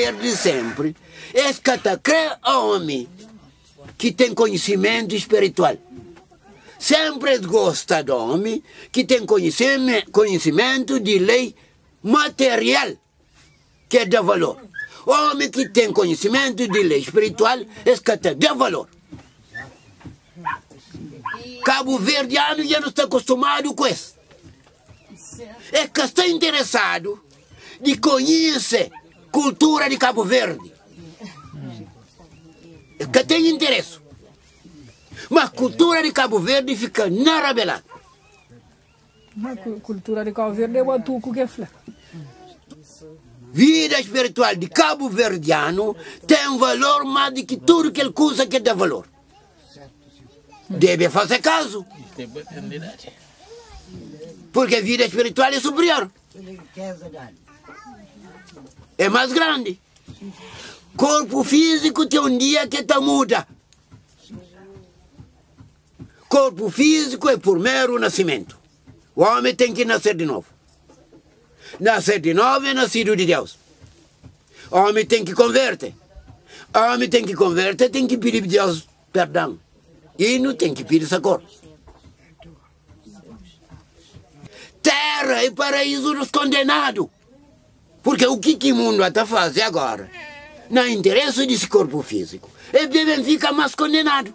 Verde sempre é que cria homem que tem conhecimento espiritual. Sempre gosta de homem que tem conhecimento de lei material, que dá valor. Homem que tem conhecimento de lei espiritual é que dá valor. Cabo Verdeano já não está acostumado com isso. É que está interessado de conhecer a cultura de Cabo Verde. É que tem interesse. Mas a cultura de Cabo Verde fica na rabelada. Mas a cultura de Cabo Verde é o atuco que é fleca. Vida espiritual de Cabo Verdeano tem valor mais do que tudo que ele usa que dá valor. Deve fazer caso. Porque a vida espiritual é superior. É mais grande. Corpo físico tem um dia que muda. Corpo físico é por mero nascimento. O homem tem que nascer de novo. Nascer de novo é nascido de Deus. O homem tem que converter. O homem tem que converter, tem que pedir a Deus perdão. E não tem que pedir socorro. Terra é paraíso dos condenados. Porque o que o mundo está fazendo agora, no interesse desse corpo físico, eles devem ficar mais condenados.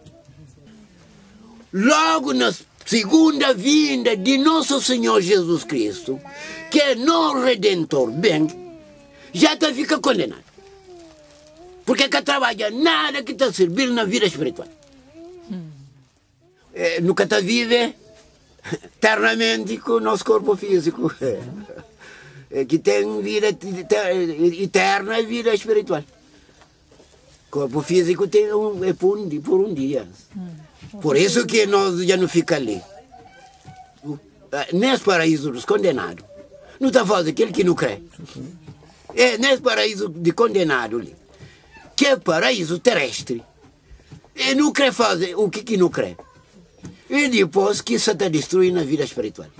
Logo na segunda vinda de nosso Senhor Jesus Cristo, que é nosso Redentor, bem, já está fica condenado. Porque que trabalha nada que está servindo na vida espiritual. Nunca está vive eternamente com o nosso corpo físico. Que tem vida eterna e vida espiritual. Corpo físico tem é por um dia. Por isso que nós já não fica ali. Nesse paraíso dos condenados, não está fazendo aquele que não crê. É nesse paraíso de condenado ali, que é paraíso terrestre. E não quer fazer o que não crê. E depois que isso está destruindo a vida espiritual.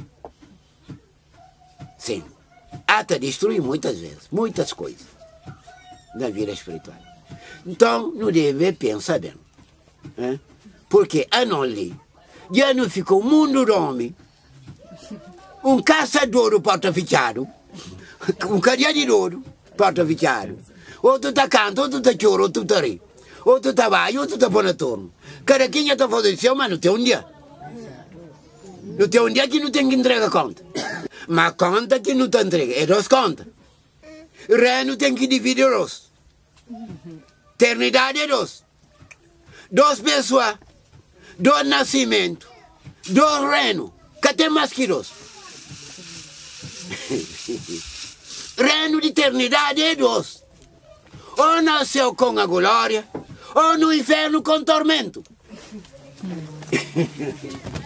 Sim. Até destruir muitas vezes, muitas coisas na vida espiritual. Então, não deve pensar bem. Porque a não ali, já não fica o mundo do homem, um caçador do porta-fichado, um cadeia de ouro, porta-fichado. Outro está cantando, outro está chorando, outro está rindo. Outro está baixo, outro está pondo turno. Cada quem já está fazendo isso, mas não tem um dia. Não tem um dia que não tem que entregar conta. Mas conta que não está entrega, é duas contas. Reino tem que dividir os. Eternidade é dois. Duas pessoas, dois nascimentos, dois reinos. Que tem mais que dois? Reino de eternidade é dois. Ou nasceu com a glória, ou no inferno com tormento.